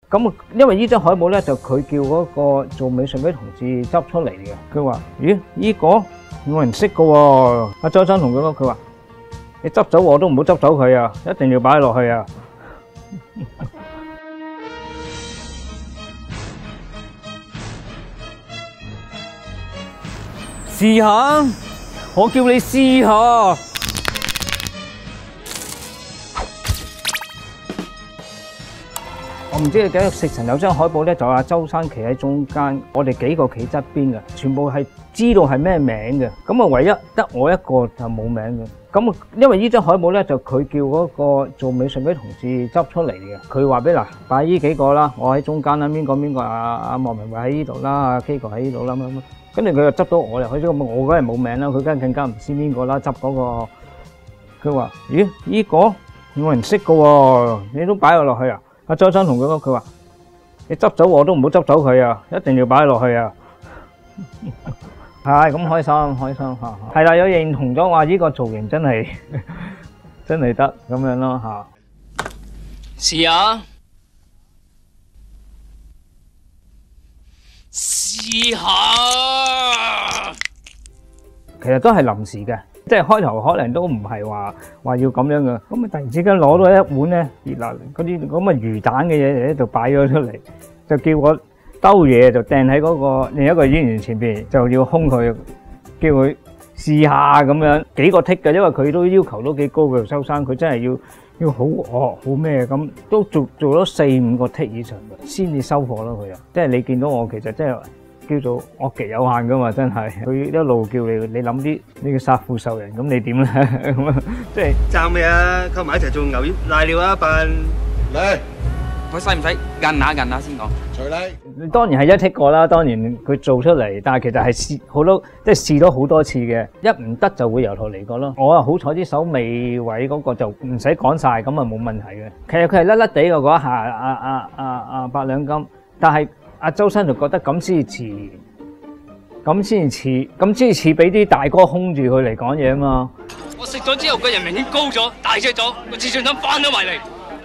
咁因為呢張海報咧就佢叫嗰個做美術嗰啲同事執出嚟嘅。佢話：咦，呢個我唔識㗎喎。阿周生同佢講，佢話：你執走我都唔好執走佢啊，一定要擺落去啊！試下，我叫你試下。我唔知你記得食神有張海報咧，就阿周生企喺中間，我哋幾個企側邊嘅，全部係知道係咩名嘅。咁啊，唯一得我一個就冇名嘅。咁因為呢張海報咧，就佢叫嗰個做美術嗰啲同事執出嚟嘅。佢話俾嗱擺呢幾個啦，我喺中間啦，邊個阿莫明慧喺呢度啦，阿 K 哥喺呢度啦咁。跟住佢就執到我入去咗，我梗係冇名啦，佢梗係更加唔知邊個啦，執嗰個。佢話：咦，呢個我唔識㗎喎，你都擺我落去啊？阿周生同佢講，佢話：你執走我都唔好執走佢啊，一定要擺落去啊！係咁開心嚇，係啦，有認同咗話呢個造型真係得咁樣咯嚇。試下，其實都係臨時嘅。即係開頭可能都唔係話要咁樣嘅，咁啊突然之間攞到一碗咧熱辣嗰啲咁嘅魚蛋嘅嘢喺度擺咗出嚟，就叫我兜嘢就掟喺嗰個另一個演員前邊，就要兇佢，叫佢試下咁樣幾個 take 嘅，因為佢都要求都幾高嘅，周生佢真係要好惡好咩咁，都做咗4-5個 take 以上嘅先至收貨咯佢又，即係你見到我其實真係。叫做惡極有限噶嘛，真係佢一路叫你諗啲呢個殺父仇人，咁你點咧？咁啊，即係爭咩啊？溝埋一齊做牛丸瀨尿啊！笨嚟， 佢使唔使摁下先講？ 隨你當然係一剔過啦，當然佢做出嚟，但係其實係試好多，即係試咗好多次嘅，一唔得就會由頭嚟過咯。我啊好彩啲手尾位嗰個就唔使趕晒，咁啊冇問題嘅。其實佢係甩甩地嘅嗰一下，8兩金，但係。阿周生就覺得咁先似，俾啲大哥兇住佢嚟講嘢啊嘛！ 我食咗之後個人明顯高咗、大隻咗，個自信心翻咗埋嚟。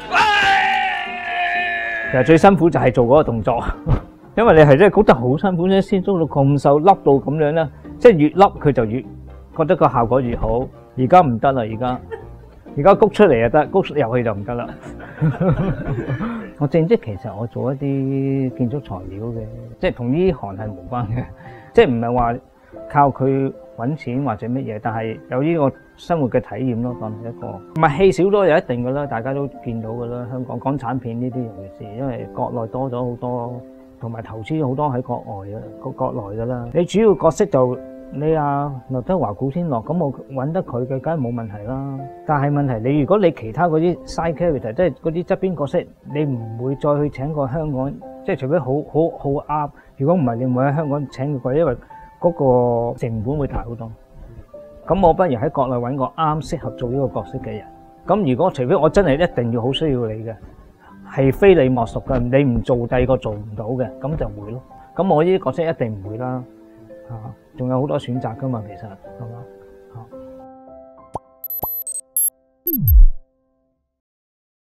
其實最辛苦就係做嗰個動作，因為你係真係覺得好辛苦咧，先做到咁瘦，凹到咁樣咧，即係越凹佢就越覺得個效果越好。而家唔得啦，而家谷出嚟就得，谷入去就唔得啦。我正職其實我做一啲建築材料嘅，即係同呢行係無關嘅，即係唔係話靠佢揾錢或者乜嘢，但係有呢個生活嘅體驗咯，當係一個。唔係戲少咗就一定噶啦，大家都見到噶啦。香港港產片呢啲尤其是，因為國內多咗好多，同埋投資好多喺國外嘅，國內噶啦。你主要角色就你劉德華、古天樂，咁我揾得佢嘅，梗係冇問題啦。但係問題如果你其他嗰啲 side character，即係嗰啲側邊角色，你唔會再去請個香港，即係除非好啱。如果唔係，你唔會喺香港請佢，因為嗰個成本會大好多。咁我不如喺國內揾個啱適合做呢個角色嘅人。咁如果除非我真係一定要好需要你嘅，係非你莫屬嘅，你唔做第二個做唔到嘅，咁就會咯。咁我呢啲角色一定唔會啦，嚇。仲有好多選擇㗎嘛，其實係嘛？